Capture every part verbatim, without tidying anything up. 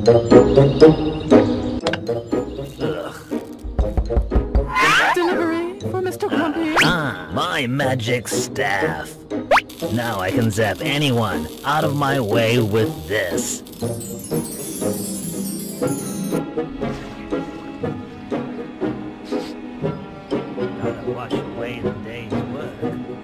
Delivery for Mister Grumpy. Ah, my magic staff. Now I can zap anyone out of my way with this. Gotta wash away the day's work.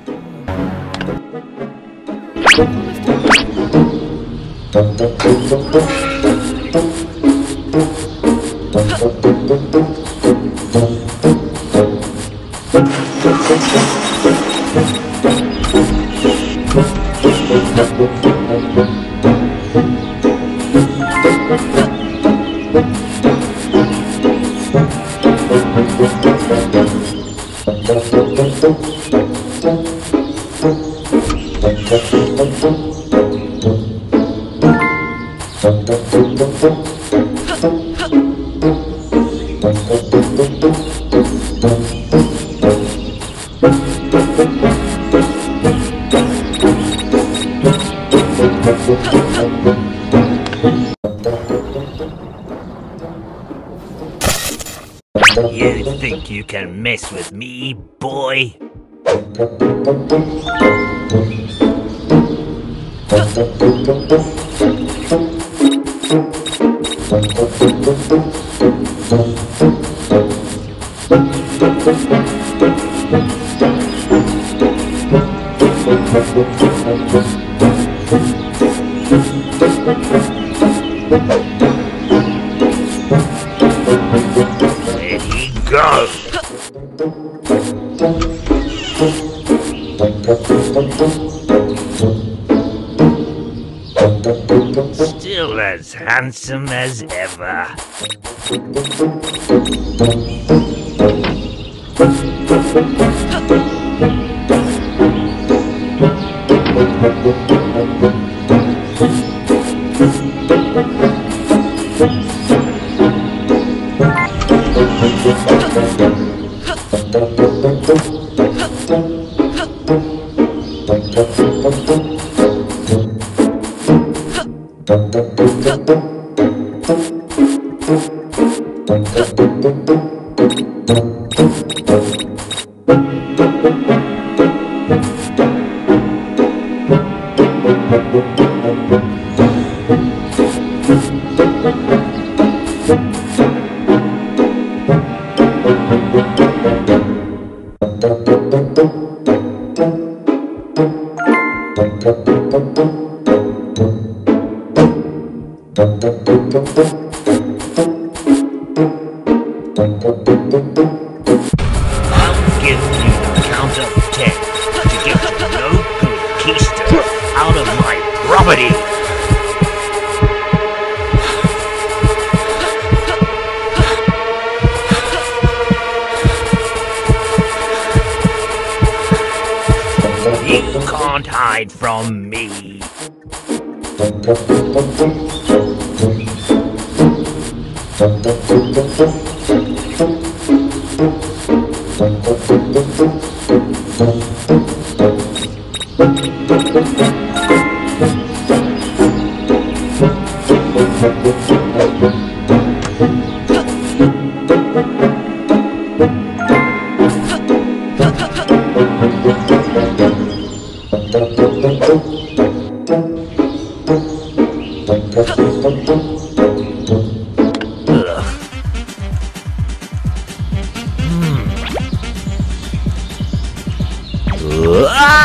You think you can mess with me, boy? Where'd he go? Still as handsome as ever. I'll give you the count of ten to get the no-good keister out of my property. You can't hide from me. Ah!